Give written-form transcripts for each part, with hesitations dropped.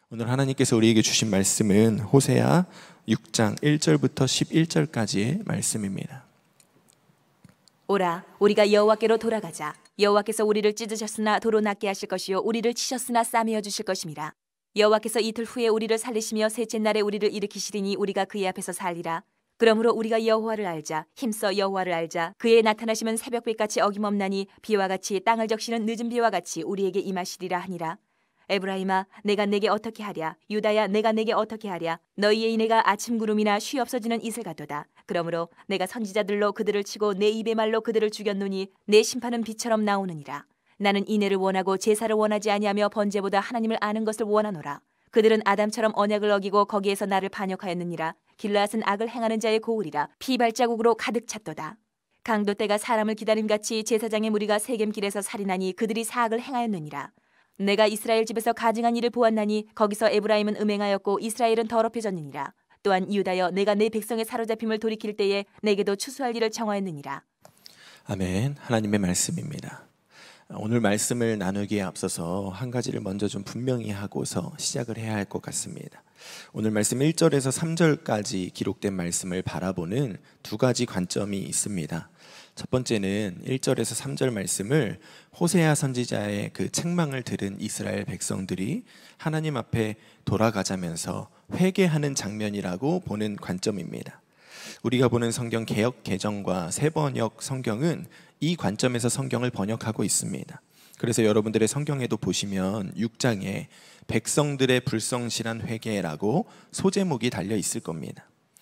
오늘 하나님께서 우리에게 주신 말씀은 호세아 6장 1절부터 11절까지의 말씀입니다. 오라, 우리가 여호와께로 돌아가자. 여호와께서 우리를 찢으셨으나 도로 낫게 하실 것이요 우리를 치셨으나 싸매어 주실 것임이라. 여호와께서 이틀 후에 우리를 살리시며 셋째 날에 우리를 일으키시리니 우리가 그의 앞에서 살리라. 그러므로 우리가 여호와를 알자. 힘써 여호와를 알자. 그의 나타나심은 새벽빛같이 어김없나니 비와 같이 땅을 적시는 늦은 비와 같이 우리에게 임하시리라 하니라. 에브라임아, 내가 내게 어떻게 하랴? 유다야, 내가 내게 어떻게 하랴? 너희의 이내가 아침 구름이나 쉬 없어지는 이슬 같도다. 그러므로 내가 선지자들로 그들을 치고 내 입의 말로 그들을 죽였노니 내 심판은 비처럼 나오느니라. 나는 인애를 원하고 제사를 원하지 아니하며 번제보다 하나님을 아는 것을 원하노라. 그들은 아담처럼 언약을 어기고 거기에서 나를 반역하였느니라. 길르앗은 악을 행하는 자의 고울이라. 피 발자국으로 가득 찼도다. 강도 때가 사람을 기다림같이 제사장의 무리가 세겜길에서 살인하니 그들이 사악을 행하였느니라. 내가 이스라엘 집에서 가증한 일을 보았나니 거기서 에브라임은 음행하였고 이스라엘은 더럽혀졌느니라. 또한 유다여, 내가 내 백성의 사로잡힘을 돌이킬 때에 내게도 추수할 일을 정하였느니라. 아멘. 하나님의 말씀입니다. 오늘 말씀을 나누기에 앞서서 한 가지를 먼저 좀 분명히 하고서 시작을 해야 할 것 같습니다. 오늘 말씀 1절에서 3절까지 기록된 말씀을 바라보는 두 가지 관점이 있습니다. 첫 번째는 1절에서 3절 말씀을 호세아 선지자의 그 책망을 들은 이스라엘 백성들이 하나님 앞에 돌아가자면서 회개하는 장면이라고 보는 관점입니다. 우리가 보는 성경 개역 개정과 새번역 성경은 이 관점에서 성경을 번역하고 있습니다. 그래서 여러분들의 성경에도 보시면 6장에 백성들의 불성실한 회개라고 소제목이 달려 있을 겁니다.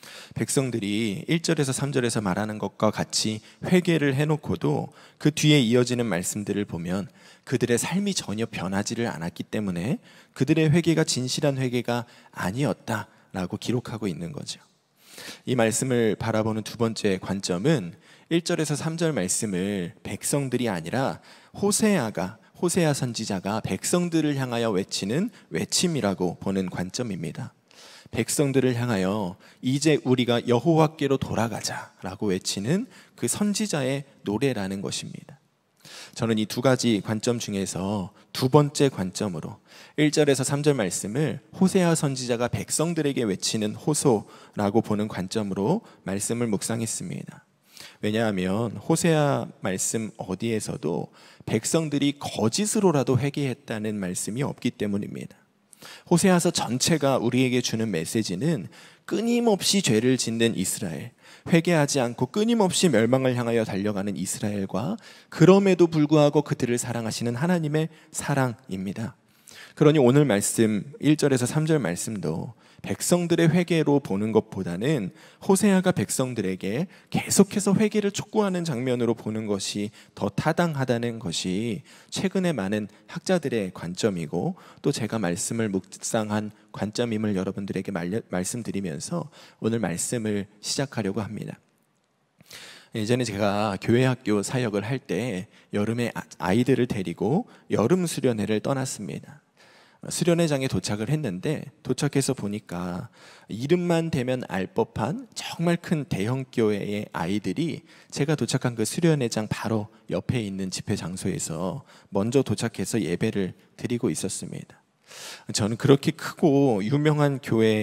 백성들이 1절에서 3절에서 말하는 것과 같이 회개를 해놓고도 그 뒤에 이어지는 말씀들을 보면 그들의 삶이 전혀 변하지를 않았기 때문에 그들의 회개가 진실한 회개가 아니었다라고 기록하고 있는 거죠. 이 말씀을 바라보는 두 번째 관점은 1절에서 3절 말씀을 백성들이 아니라 호세아 선지자가 백성들을 향하여 외치는 외침이라고 보는 관점입니다. 백성들을 향하여 이제 우리가 여호와께로 돌아가자라고 외치는 그 선지자의 노래라는 것입니다. 저는 이 두 가지 관점 중에서 두 번째 관점으로 1절에서 3절 말씀을 호세아 선지자가 백성들에게 외치는 호소라고 보는 관점으로 말씀을 묵상했습니다. 왜냐하면 호세아 말씀 어디에서도 백성들이 거짓으로라도 회개했다는 말씀이 없기 때문입니다. 호세아서 전체가 우리에게 주는 메시지는 끊임없이 죄를 짓는 이스라엘, 회개하지 않고 끊임없이 멸망을 향하여 달려가는 이스라엘과 그럼에도 불구하고 그들을 사랑하시는 하나님의 사랑입니다. 그러니 오늘 말씀 1절에서 3절 말씀도 백성들의 회개로 보는 것보다는 호세아가 백성들에게 계속해서 회개를 촉구하는 장면으로 보는 것이 더 타당하다는 것이 최근에 많은 학자들의 관점이고 또 제가 말씀을 묵상한 관점임을 여러분들에게 말씀드리면서 오늘 말씀을 시작하려고 합니다. 예전에 제가 교회 학교 사역을 할 때 여름에 아이들을 데리고 여름 수련회를 떠났습니다. 수련회장에 도착을 했는데 도착해서 보니까 이름만 대면 알 법한 정말 큰 대형 교회의 아이들이 제가 도착한 그 수련회장 바로 옆에 있는 집회 장소에서 먼저 도착해서 예배를 드리고 있었습니다. 저는 그렇게 크고 유명한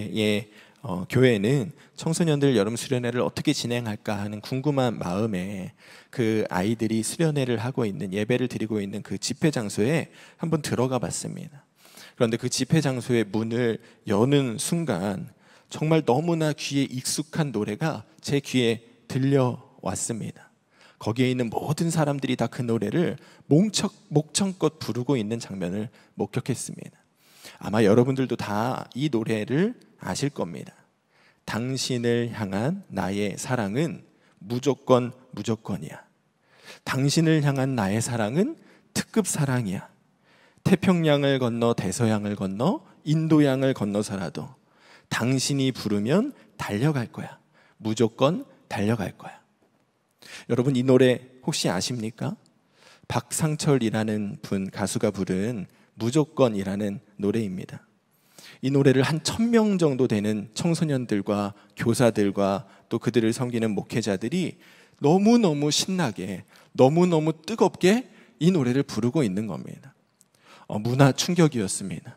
교회는 청소년들 여름 수련회를 어떻게 진행할까 하는 궁금한 마음에 그 아이들이 수련회를 하고 있는 예배를 드리고 있는 그 집회 장소에 한번 들어가 봤습니다. 그런데 그 집회 장소의 문을 여는 순간 정말 너무나 귀에 익숙한 노래가 제 귀에 들려왔습니다. 거기에 있는 모든 사람들이 다 그 노래를 목청껏 부르고 있는 장면을 목격했습니다. 아마 여러분들도 다 이 노래를 아실 겁니다. 당신을 향한 나의 사랑은 무조건이야. 당신을 향한 나의 사랑은 특급 사랑이야. 태평양을 건너 대서양을 건너 인도양을 건너서라도 당신이 부르면 달려갈 거야. 무조건 달려갈 거야. 여러분 이 노래 혹시 아십니까? 박상철이라는 가수가 부른 무조건이라는 노래입니다. 이 노래를 한 1000명 정도 되는 청소년들과 교사들과 또 그들을 섬기는 목회자들이 너무너무 신나게 너무너무 뜨겁게 이 노래를 부르고 있는 겁니다. 문화 충격이었습니다.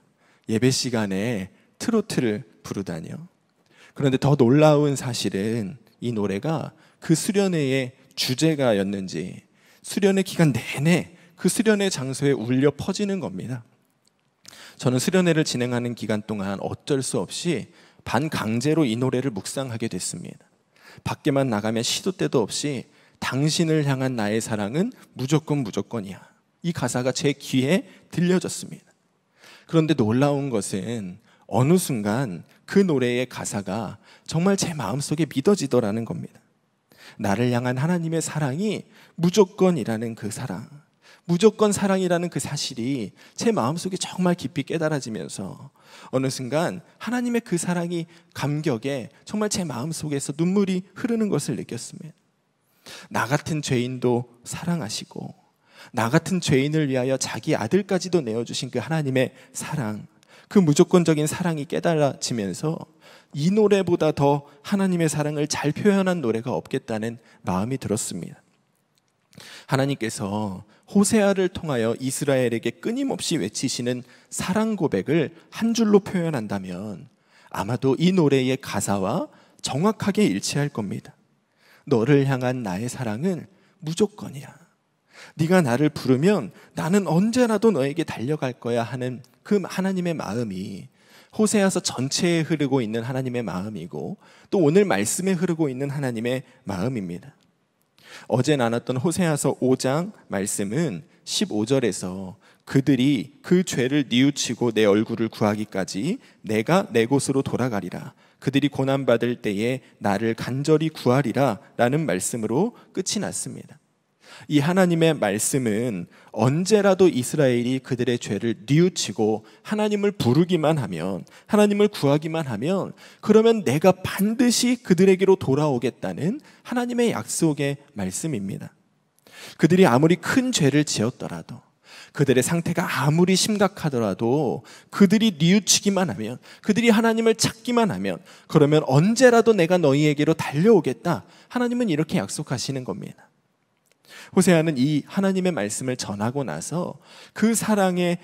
예배 시간에 트로트를 부르다니요. 그런데 더 놀라운 사실은 이 노래가 그 수련회의 주제가였는지 수련회 기간 내내 그 수련회 장소에 울려 퍼지는 겁니다. 저는 수련회를 진행하는 기간 동안 어쩔 수 없이 반강제로 이 노래를 묵상하게 됐습니다. 밖에만 나가면 시도 때도 없이 당신을 향한 나의 사랑은 무조건이야. 이 가사가 제 귀에 들려졌습니다. 그런데 놀라운 것은 어느 순간 그 노래의 가사가 정말 제 마음속에 믿어지더라는 겁니다. 나를 향한 하나님의 사랑이 무조건이라는 그 사랑, 무조건 사랑이라는 그 사실이 제 마음속에 정말 깊이 깨달아지면서 어느 순간 하나님의 그 사랑이 감격에 정말 제 마음속에서 눈물이 흐르는 것을 느꼈습니다. 나 같은 죄인도 사랑하시고 나 같은 죄인을 위하여 자기 아들까지도 내어주신 그 하나님의 사랑, 그 무조건적인 사랑이 깨달아지면서 이 노래보다 더 하나님의 사랑을 잘 표현한 노래가 없겠다는 마음이 들었습니다. 하나님께서 호세아를 통하여 이스라엘에게 끊임없이 외치시는 사랑 고백을 한 줄로 표현한다면 아마도 이 노래의 가사와 정확하게 일치할 겁니다. 너를 향한 나의 사랑은 무조건이야. 네가 나를 부르면 나는 언제라도 너에게 달려갈 거야 하는 그 하나님의 마음이 호세아서 전체에 흐르고 있는 하나님의 마음이고 또 오늘 말씀에 흐르고 있는 하나님의 마음입니다. 어제 나눴던 호세아서 5장 말씀은 15절에서 그들이 그 죄를 뉘우치고 내 얼굴을 구하기까지 내가 내 곳으로 돌아가리라. 그들이 고난받을 때에 나를 간절히 구하리라 라는 말씀으로 끝이 났습니다. 이 하나님의 말씀은 언제라도 이스라엘이 그들의 죄를 뉘우치고 하나님을 부르기만 하면, 하나님을 구하기만 하면 그러면 내가 반드시 그들에게로 돌아오겠다는 하나님의 약속의 말씀입니다. 그들이 아무리 큰 죄를 지었더라도, 그들의 상태가 아무리 심각하더라도 그들이 뉘우치기만 하면, 그들이 하나님을 찾기만 하면 그러면 언제라도 내가 너희에게로 달려오겠다. 하나님은 이렇게 약속하시는 겁니다. 호세아는 이 하나님의 말씀을 전하고 나서 그 사랑에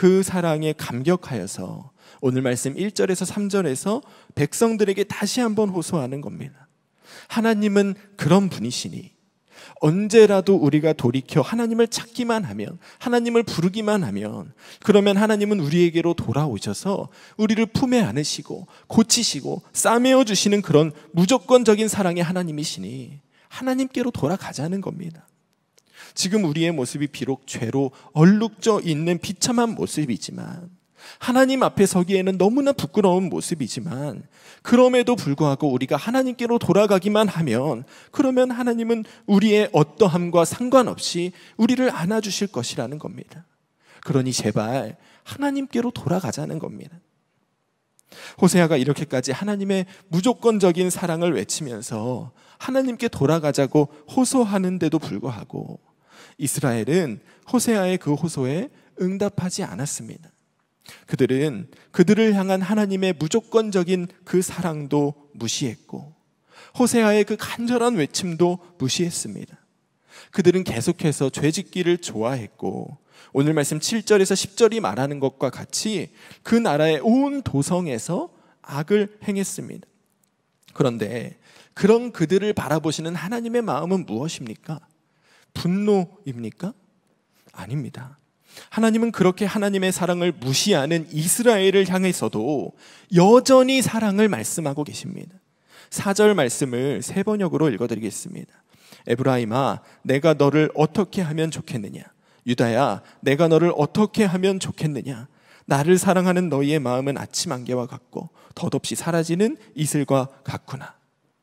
감격하여서 오늘 말씀 1절에서 3절에서 백성들에게 다시 한번 호소하는 겁니다. 하나님은 그런 분이시니 언제라도 우리가 돌이켜 하나님을 찾기만 하면, 하나님을 부르기만 하면 그러면 하나님은 우리에게로 돌아오셔서 우리를 품에 안으시고 고치시고 싸매어 주시는 그런 무조건적인 사랑의 하나님이시니 하나님께로 돌아가자는 겁니다. 지금 우리의 모습이 비록 죄로 얼룩져 있는 비참한 모습이지만, 하나님 앞에 서기에는 너무나 부끄러운 모습이지만, 그럼에도 불구하고 우리가 하나님께로 돌아가기만 하면 그러면 하나님은 우리의 어떠함과 상관없이 우리를 안아주실 것이라는 겁니다. 그러니 제발 하나님께로 돌아가자는 겁니다. 호세아가 이렇게까지 하나님의 무조건적인 사랑을 외치면서 하나님께 돌아가자고 호소하는데도 불구하고 이스라엘은 호세아의 그 호소에 응답하지 않았습니다. 그들은 그들을 향한 하나님의 무조건적인 그 사랑도 무시했고 호세아의 그 간절한 외침도 무시했습니다. 그들은 계속해서 죄짓기를 좋아했고 오늘 말씀 7절에서 10절이 말하는 것과 같이 그 나라의 온 도성에서 악을 행했습니다. 그런데 그런 그들을 바라보시는 하나님의 마음은 무엇입니까? 분노입니까? 아닙니다. 하나님은 그렇게 하나님의 사랑을 무시하는 이스라엘을 향해서도 여전히 사랑을 말씀하고 계십니다. 4절 말씀을 세 번역으로 읽어드리겠습니다. 에브라임아, 내가 너를 어떻게 하면 좋겠느냐? 유다야, 내가 너를 어떻게 하면 좋겠느냐? 나를 사랑하는 너희의 마음은 아침 안개와 같고 덧없이 사라지는 이슬과 같구나.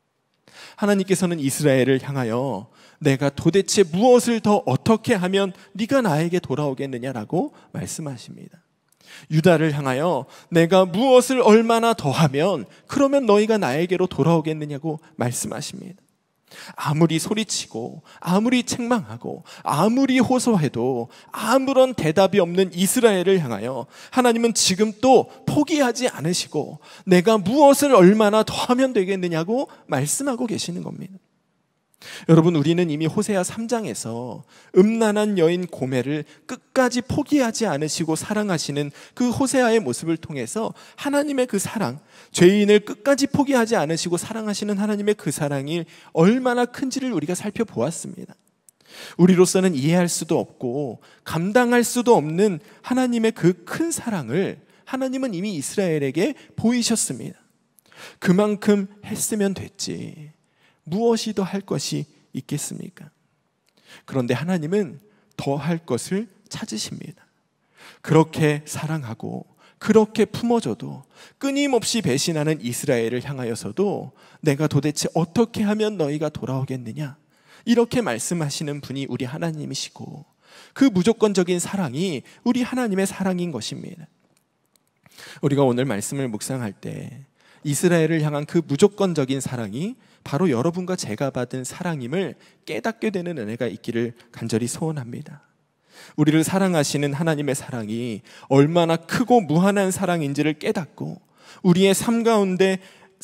하나님께서는 이스라엘을 향하여 내가 도대체 무엇을 더 어떻게 하면 네가 나에게 돌아오겠느냐라고 말씀하십니다. 유다를 향하여 내가 무엇을 얼마나 더 하면 그러면 너희가 나에게로 돌아오겠느냐고 말씀하십니다. 아무리 소리치고 아무리 책망하고 아무리 호소해도 아무런 대답이 없는 이스라엘을 향하여 하나님은 지금 또 포기하지 않으시고 내가 무엇을 얼마나 더 하면 되겠느냐고 말씀하고 계시는 겁니다. 여러분, 우리는 이미 호세아 3장에서 음란한 여인 고멜을 끝까지 포기하지 않으시고 사랑하시는 그 호세아의 모습을 통해서 하나님의 그 사랑, 죄인을 끝까지 포기하지 않으시고 사랑하시는 하나님의 그 사랑이 얼마나 큰지를 우리가 살펴보았습니다. 우리로서는 이해할 수도 없고 감당할 수도 없는 하나님의 그 큰 사랑을 하나님은 이미 이스라엘에게 보이셨습니다. 그만큼 했으면 됐지 무엇이 더 할 것이 있겠습니까? 그런데 하나님은 더 할 것을 찾으십니다. 그렇게 사랑하고 그렇게 품어줘도 끊임없이 배신하는 이스라엘을 향하여서도 내가 도대체 어떻게 하면 너희가 돌아오겠느냐, 이렇게 말씀하시는 분이 우리 하나님이시고 그 무조건적인 사랑이 우리 하나님의 사랑인 것입니다. 우리가 오늘 말씀을 묵상할 때 이스라엘을 향한 그 무조건적인 사랑이 바로 여러분과 제가 받은 사랑임을 깨닫게 되는 은혜가 있기를 간절히 소원합니다. 우리를 사랑하시는 하나님의 사랑이 얼마나 크고 무한한 사랑인지를 깨닫고 우리의 삶 가운데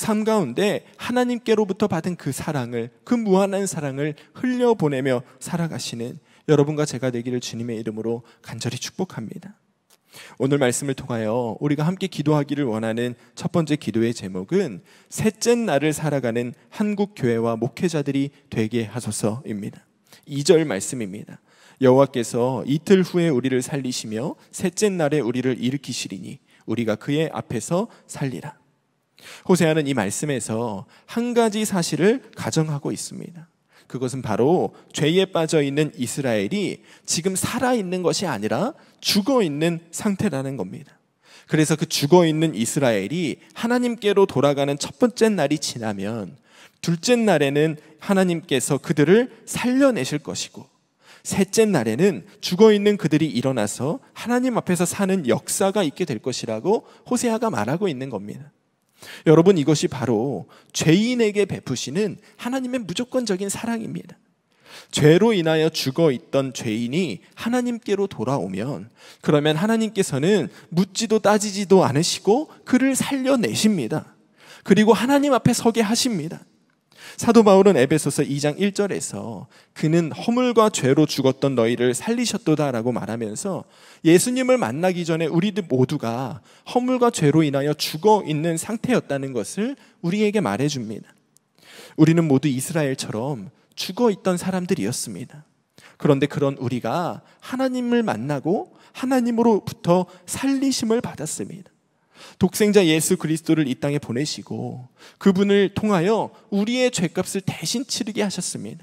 하나님께로부터 받은 그 사랑을, 그 무한한 사랑을 흘려보내며 살아가시는 여러분과 제가 되기를 주님의 이름으로 간절히 축복합니다. 오늘 말씀을 통하여 우리가 함께 기도하기를 원하는 첫 번째 기도의 제목은 셋째 날을 살아가는 한국 교회와 목회자들이 되게 하소서입니다. 2절 말씀입니다. 여호와께서 이틀 후에 우리를 살리시며 셋째 날에 우리를 일으키시리니 우리가 그의 앞에서 살리라. 호세아는 이 말씀에서 한 가지 사실을 가정하고 있습니다. 그것은 바로 죄에 빠져 있는 이스라엘이 지금 살아있는 것이 아니라 죽어있는 상태라는 겁니다. 그래서 그 죽어있는 이스라엘이 하나님께로 돌아가는 첫 번째 날이 지나면 둘째 날에는 하나님께서 그들을 살려내실 것이고 셋째 날에는 죽어있는 그들이 일어나서 하나님 앞에서 사는 역사가 있게 될 것이라고 호세아가 말하고 있는 겁니다. 여러분, 이것이 바로 죄인에게 베푸시는 하나님의 무조건적인 사랑입니다. 죄로 인하여 죽어있던 죄인이 하나님께로 돌아오면 그러면 하나님께서는 묻지도 따지지도 않으시고 그를 살려내십니다. 그리고 하나님 앞에 서게 하십니다. 사도 바울은 에베소서 2장 1절에서 그는 허물과 죄로 죽었던 너희를 살리셨도다라고 말하면서 예수님을 만나기 전에 우리들 모두가 허물과 죄로 인하여 죽어 있는 상태였다는 것을 우리에게 말해줍니다. 우리는 모두 이스라엘처럼 죽어 있던 사람들이었습니다. 그런데 그런 우리가 하나님을 만나고 하나님으로부터 살리심을 받았습니다. 독생자 예수 그리스도를 이 땅에 보내시고 그분을 통하여 우리의 죄값을 대신 치르게 하셨습니다.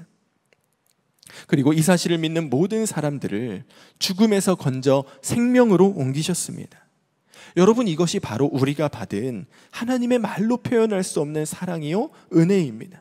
그리고 이 사실을 믿는 모든 사람들을 죽음에서 건져 생명으로 옮기셨습니다. 여러분, 이것이 바로 우리가 받은 하나님의 말로 표현할 수 없는 사랑이요 은혜입니다.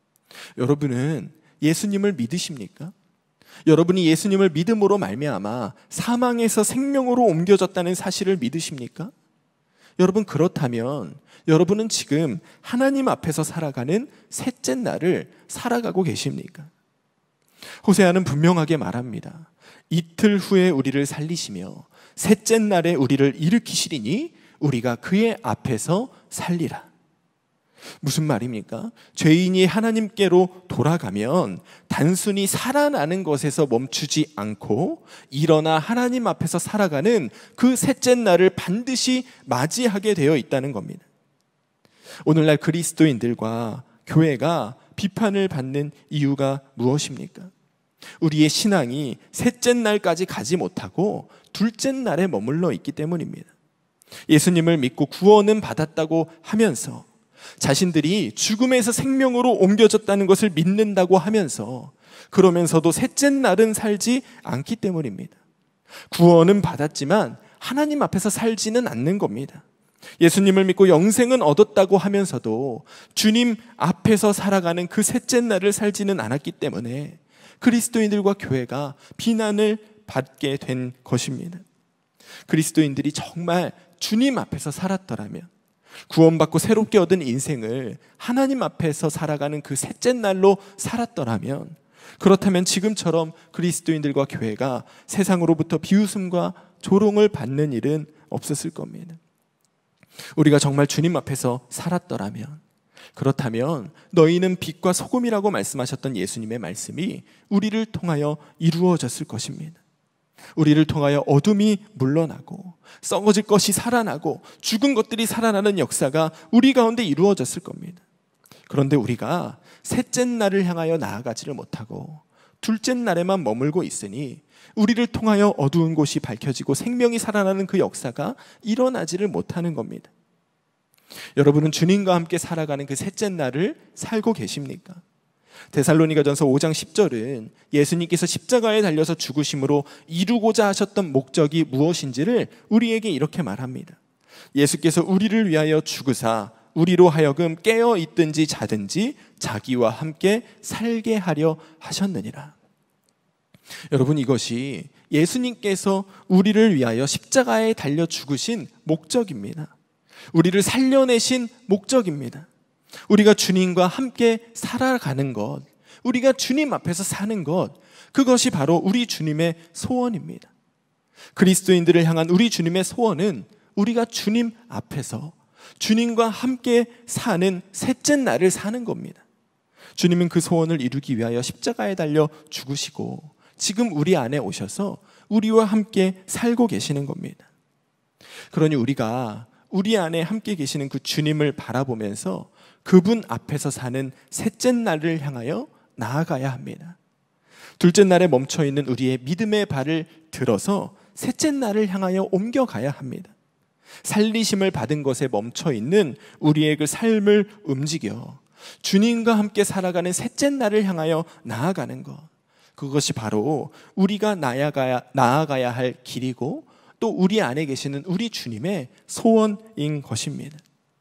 여러분은 예수님을 믿으십니까? 여러분이 예수님을 믿음으로 말미암아 사망에서 생명으로 옮겨졌다는 사실을 믿으십니까? 여러분, 그렇다면 여러분은 지금 하나님 앞에서 살아가는 셋째 날을 살아가고 계십니까? 호세아는 분명하게 말합니다. 이틀 후에 우리를 살리시며 셋째 날에 우리를 일으키시리니 우리가 그의 앞에서 살리라. 무슨 말입니까? 죄인이 하나님께로 돌아가면 단순히 살아나는 것에서 멈추지 않고 일어나 하나님 앞에서 살아가는 그 셋째 날을 반드시 맞이하게 되어 있다는 겁니다. 오늘날 그리스도인들과 교회가 비판을 받는 이유가 무엇입니까? 우리의 신앙이 셋째 날까지 가지 못하고 둘째 날에 머물러 있기 때문입니다. 예수님을 믿고 구원은 받았다고 하면서 자신들이 죽음에서 생명으로 옮겨졌다는 것을 믿는다고 하면서 그러면서도 셋째 날은 살지 않기 때문입니다. 구원은 받았지만 하나님 앞에서 살지는 않는 겁니다. 예수님을 믿고 영생은 얻었다고 하면서도 주님 앞에서 살아가는 그 셋째 날을 살지는 않았기 때문에 그리스도인들과 교회가 비난을 받게 된 것입니다. 그리스도인들이 정말 주님 앞에서 살았더라면, 구원받고 새롭게 얻은 인생을 하나님 앞에서 살아가는 그 셋째 날로 살았더라면, 그렇다면 지금처럼 그리스도인들과 교회가 세상으로부터 비웃음과 조롱을 받는 일은 없었을 겁니다. 우리가 정말 주님 앞에서 살았더라면, 그렇다면 너희는 빛과 소금이라고 말씀하셨던 예수님의 말씀이 우리를 통하여 이루어졌을 것입니다. 우리를 통하여 어둠이 물러나고 썩어질 것이 살아나고 죽은 것들이 살아나는 역사가 우리 가운데 이루어졌을 겁니다. 그런데 우리가 셋째 날을 향하여 나아가지를 못하고 둘째 날에만 머물고 있으니 우리를 통하여 어두운 곳이 밝혀지고 생명이 살아나는 그 역사가 일어나지를 못하는 겁니다. 여러분은 주님과 함께 살아가는 그 셋째 날을 살고 계십니까? 데살로니가전서 5장 10절은 예수님께서 십자가에 달려서 죽으심으로 이루고자 하셨던 목적이 무엇인지를 우리에게 이렇게 말합니다. 예수께서 우리를 위하여 죽으사 우리로 하여금 깨어 있든지 자든지 자기와 함께 살게 하려 하셨느니라. 여러분, 이것이 예수님께서 우리를 위하여 십자가에 달려 죽으신 목적입니다. 우리를 살려내신 목적입니다. 우리가 주님과 함께 살아가는 것, 우리가 주님 앞에서 사는 것, 그것이 바로 우리 주님의 소원입니다. 그리스도인들을 향한 우리 주님의 소원은 우리가 주님 앞에서 주님과 함께 사는 셋째 날을 사는 겁니다. 주님은 그 소원을 이루기 위하여 십자가에 달려 죽으시고 지금 우리 안에 오셔서 우리와 함께 살고 계시는 겁니다. 그러니 우리가 우리 안에 함께 계시는 그 주님을 바라보면서 그분 앞에서 사는 셋째 날을 향하여 나아가야 합니다. 둘째 날에 멈춰있는 우리의 믿음의 발을 들어서 셋째 날을 향하여 옮겨가야 합니다. 살리심을 받은 것에 멈춰있는 우리의 그 삶을 움직여 주님과 함께 살아가는 셋째 날을 향하여 나아가는 것, 그것이 바로 우리가 나아가야 할 길이고 또 우리 안에 계시는 우리 주님의 소원인 것입니다.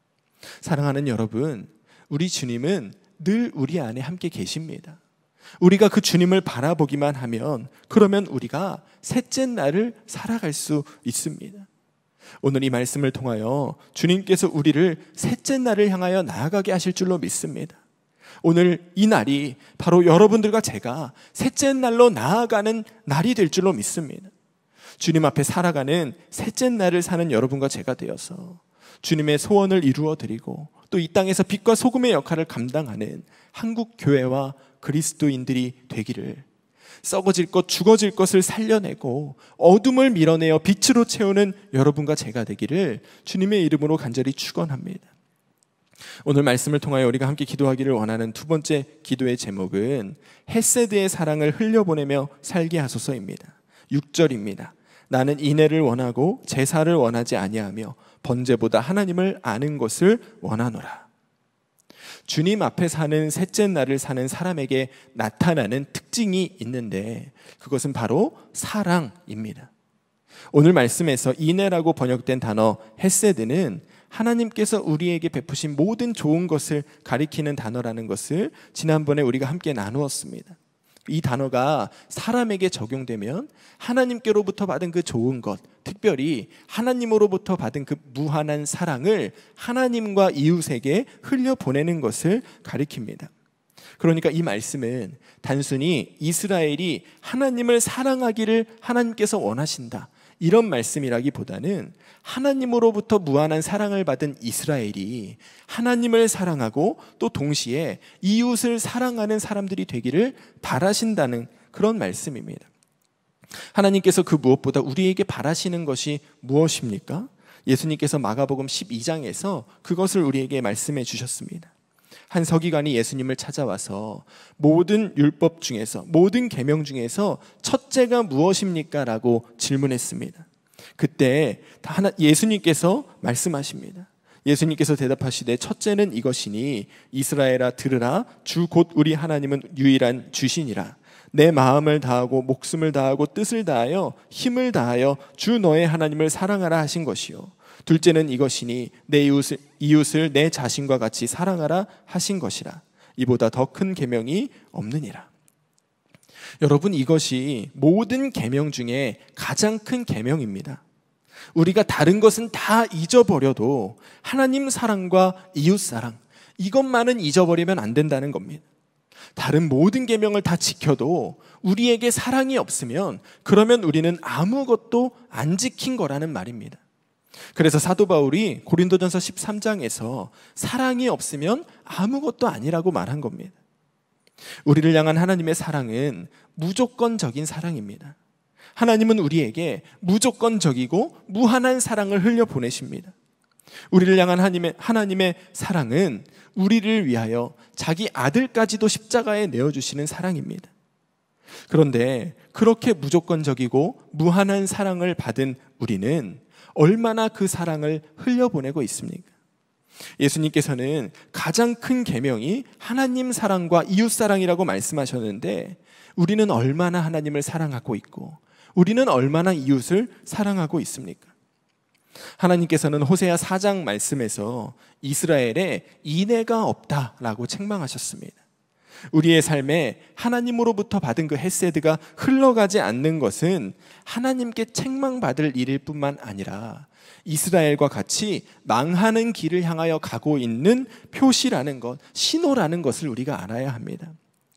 사랑하는 여러분, 우리 주님은 늘 우리 안에 함께 계십니다. 우리가 그 주님을 바라보기만 하면 그러면 우리가 셋째 날을 살아갈 수 있습니다. 오늘 이 말씀을 통하여 주님께서 우리를 셋째 날을 향하여 나아가게 하실 줄로 믿습니다. 오늘 이 날이 바로 여러분들과 제가 셋째 날로 나아가는 날이 될 줄로 믿습니다. 주님 앞에 살아가는 셋째 날을 사는 여러분과 제가 되어서 주님의 소원을 이루어 드리고 또 이 땅에서 빛과 소금의 역할을 감당하는 한국 교회와 그리스도인들이 되기를, 썩어질 것, 죽어질 것을 살려내고 어둠을 밀어내어 빛으로 채우는 여러분과 제가 되기를 주님의 이름으로 간절히 축원합니다. 오늘 말씀을 통하여 우리가 함께 기도하기를 원하는 두 번째 기도의 제목은 헤세드의 사랑을 흘려보내며 살게 하소서입니다. 6절입니다. 나는 인애를 원하고 제사를 원하지 아니하며 번제보다 하나님을 아는 것을 원하노라. 주님 앞에 사는 셋째 날을 사는 사람에게 나타나는 특징이 있는데 그것은 바로 사랑입니다. 오늘 말씀에서 인애라고 번역된 단어 헤세드는 하나님께서 우리에게 베푸신 모든 좋은 것을 가리키는 단어라는 것을 지난번에 우리가 함께 나누었습니다. 이 단어가 사람에게 적용되면 하나님께로부터 받은 그 좋은 것, 특별히 하나님으로부터 받은 그 무한한 사랑을 하나님과 이웃에게 흘려보내는 것을 가리킵니다. 그러니까 이 말씀은 단순히 이스라엘이 하나님을 사랑하기를 하나님께서 원하신다, 이런 말씀이라기보다는 하나님으로부터 무한한 사랑을 받은 이스라엘이 하나님을 사랑하고 또 동시에 이웃을 사랑하는 사람들이 되기를 바라신다는 그런 말씀입니다. 하나님께서 그 무엇보다 우리에게 바라시는 것이 무엇입니까? 예수님께서 마가복음 12장에서 그것을 우리에게 말씀해 주셨습니다. 한 서기관이 예수님을 찾아와서 모든 율법 중에서, 모든 계명 중에서 첫째가 무엇입니까? 라고 질문했습니다. 그때 예수님께서 말씀하십니다. 예수님께서 대답하시되 첫째는 이것이니 이스라엘아 들으라, 주 곧 우리 하나님은 유일한 주시니라. 내 마음을 다하고 목숨을 다하고 뜻을 다하여 힘을 다하여 주 너의 하나님을 사랑하라 하신 것이요. 둘째는 이것이니 내 이웃을 내 자신과 같이 사랑하라 하신 것이라. 이보다 더 큰 계명이 없느니라. 여러분, 이것이 모든 계명 중에 가장 큰 계명입니다. 우리가 다른 것은 다 잊어버려도 하나님 사랑과 이웃 사랑, 이것만은 잊어버리면 안 된다는 겁니다. 다른 모든 계명을 다 지켜도 우리에게 사랑이 없으면 그러면 우리는 아무것도 안 지킨 거라는 말입니다. 그래서 사도 바울이 고린도전서 13장에서 사랑이 없으면 아무것도 아니라고 말한 겁니다. 우리를 향한 하나님의 사랑은 무조건적인 사랑입니다. 하나님은 우리에게 무조건적이고 무한한 사랑을 흘려보내십니다. 우리를 향한 하나님의 사랑은 우리를 위하여 자기 아들까지도 십자가에 내어주시는 사랑입니다. 그런데 그렇게 무조건적이고 무한한 사랑을 받은 우리는 얼마나 그 사랑을 흘려보내고 있습니까? 예수님께서는 가장 큰 계명이 하나님 사랑과 이웃 사랑이라고 말씀하셨는데, 우리는 얼마나 하나님을 사랑하고 있고 우리는 얼마나 이웃을 사랑하고 있습니까? 하나님께서는 호세아 4장 말씀에서 이스라엘에 인애가 없다라고 책망하셨습니다. 우리의 삶에 하나님으로부터 받은 그 헤세드가 흘러가지 않는 것은 하나님께 책망받을 일일 뿐만 아니라 이스라엘과 같이 망하는 길을 향하여 가고 있는 표시라는 것, 신호라는 것을 우리가 알아야 합니다.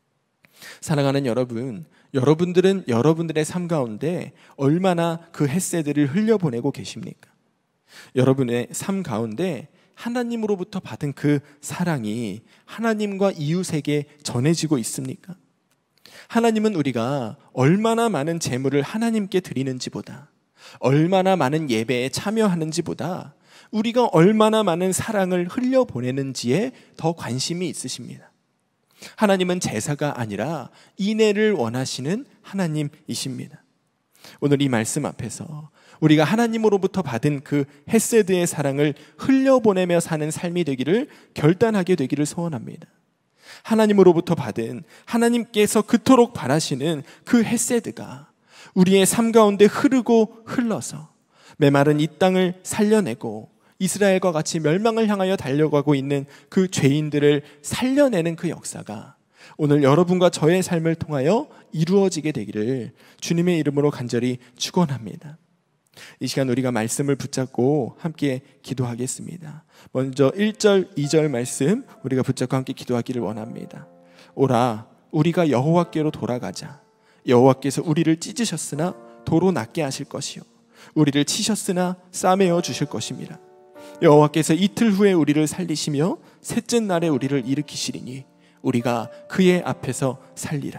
사랑하는 여러분, 여러분들은 여러분들의 삶 가운데 얼마나 그 헤세드를 흘려보내고 계십니까? 여러분의 삶 가운데 하나님으로부터 받은 그 사랑이 하나님과 이웃에게 전해지고 있습니까? 하나님은 우리가 얼마나 많은 재물을 하나님께 드리는지보다, 얼마나 많은 예배에 참여하는지보다 우리가 얼마나 많은 사랑을 흘려보내는지에 더 관심이 있으십니다. 하나님은 제사가 아니라 인애를 원하시는 하나님이십니다. 오늘 이 말씀 앞에서 우리가 하나님으로부터 받은 그 헤세드의 사랑을 흘려보내며 사는 삶이 되기를, 결단하게 되기를 소원합니다. 하나님으로부터 받은, 하나님께서 그토록 바라시는 그 헤세드가 우리의 삶 가운데 흐르고 흘러서 메마른 이 땅을 살려내고 이스라엘과 같이 멸망을 향하여 달려가고 있는 그 죄인들을 살려내는 그 역사가 오늘 여러분과 저의 삶을 통하여 이루어지게 되기를 주님의 이름으로 간절히 축원합니다. 이 시간 우리가 말씀을 붙잡고 함께 기도하겠습니다. 먼저 1절, 2절 말씀 우리가 붙잡고 함께 기도하기를 원합니다. 오라, 우리가 여호와께로 돌아가자. 여호와께서 우리를 찢으셨으나 도로 낫게 하실 것이요, 우리를 치셨으나 싸매어 주실 것입니다. 여호와께서 이틀 후에 우리를 살리시며 셋째 날에 우리를 일으키시리니 우리가 그의 앞에서 살리라.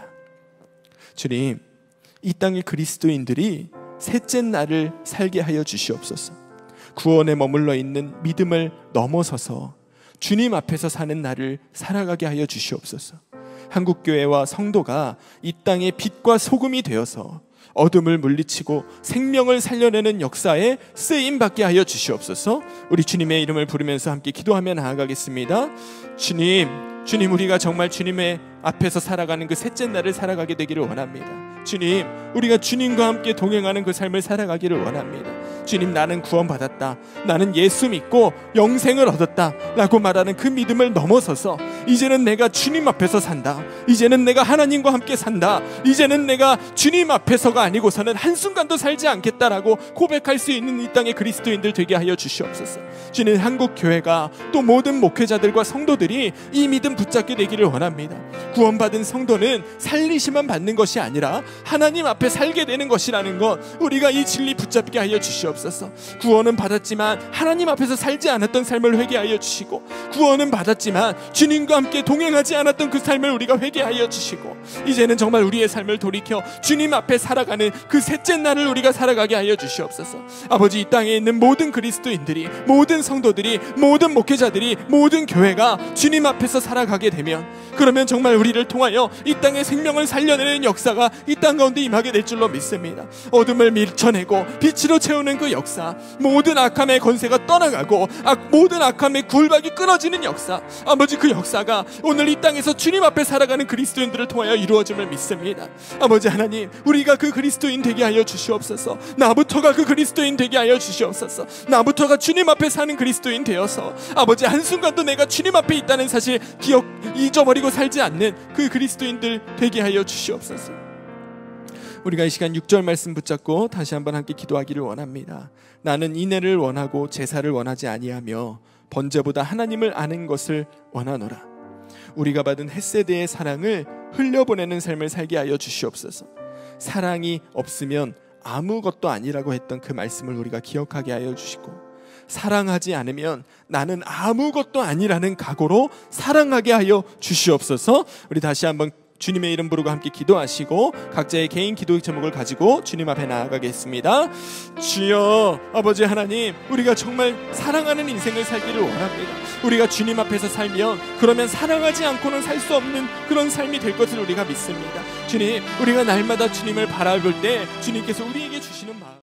주님, 이 땅의 그리스도인들이 셋째 날을 살게 하여 주시옵소서. 구원에 머물러 있는 믿음을 넘어서서 주님 앞에서 사는 날을 살아가게 하여 주시옵소서. 한국교회와 성도가 이 땅의 빛과 소금이 되어서 어둠을 물리치고 생명을 살려내는 역사에 쓰임받게 하여 주시옵소서. 우리 주님의 이름을 부르면서 함께 기도하며 나아가겠습니다. 주님, 우리가 정말 주님의 앞에서 살아가는 그 셋째 날을 살아가게 되기를 원합니다. 주님, 우리가 주님과 함께 동행하는 그 삶을 살아가기를 원합니다. 주님, 나는 구원받았다, 나는 예수 믿고 영생을 얻었다 라고 말하는 그 믿음을 넘어서서 이제는 내가 주님 앞에서 산다, 이제는 내가 하나님과 함께 산다, 이제는 내가 주님 앞에서가 아니고서는 한순간도 살지 않겠다라고 고백할 수 있는 이 땅의 그리스도인들 되게 하여 주시옵소서. 주님, 한국교회가 또 모든 목회자들과 성도들이 이 믿음 붙잡게 되기를 원합니다. 구원받은 성도는 살리시만 받는 것이 아니라 하나님 앞에 살게 되는 것이라는 것, 우리가 이 진리 붙잡게 하여 주시옵소서. 구원은 받았지만 하나님 앞에서 살지 않았던 삶을 회개하여 주시고, 구원은 받았지만 주님과 함께 동행하지 않았던 그 삶을 우리가 회개하여 주시고, 이제는 정말 우리의 삶을 돌이켜 주님 앞에 살아가는 그 셋째 날을 우리가 살아가게 하여 주시옵소서. 아버지, 이 땅에 있는 모든 그리스도인들이, 모든 성도들이, 모든 목회자들이, 모든 교회가 주님 앞에서 살아가게 되면, 그러면 정말 우리를 통하여 이 땅의 생명을 살려내는 역사가 이 땅 가운데 임하게 될 줄로 믿습니다. 어둠을 밀쳐내고 빛으로 채우는 그 역사, 모든 악함의 권세가 떠나가고 모든 악함의 굴박이 끊어지는 역사, 아버지, 그 역사가 오늘 이 땅에서 주님 앞에 살아가는 그리스도인들을 통하여 이루어짐을 믿습니다. 아버지 하나님, 우리가 그 그리스도인 되게 하여 주시옵소서. 나부터가 그 그리스도인 되게 하여 주시옵소서. 나부터가 주님 앞에 사는 그리스도인 되어서 아버지, 한순간도 내가 주님 앞에 있다는 사실 잊어버리고 살지 않는 그 그리스도인들 되게 하여 주시옵소서. 우리가 이 시간 6절 말씀 붙잡고 다시 한번 함께 기도하기를 원합니다. 나는 인애를 원하고 제사를 원하지 아니하며 번제보다 하나님을 아는 것을 원하노라. 우리가 받은 헤세드의 사랑을 흘려보내는 삶을 살게 하여 주시옵소서. 사랑이 없으면 아무것도 아니라고 했던 그 말씀을 우리가 기억하게 하여 주시고, 사랑하지 않으면 나는 아무것도 아니라는 각오로 사랑하게 하여 주시옵소서. 우리 다시 한번 주님의 이름 부르고 함께 기도하시고 각자의 개인 기도의 제목을 가지고 주님 앞에 나아가겠습니다. 주여, 아버지 하나님, 우리가 정말 사랑하는 인생을 살기를 원합니다. 우리가 주님 앞에서 살면 그러면 사랑하지 않고는 살 수 없는 그런 삶이 될 것을 우리가 믿습니다. 주님, 우리가 날마다 주님을 바라볼 때 주님께서 우리에게 주시는 마음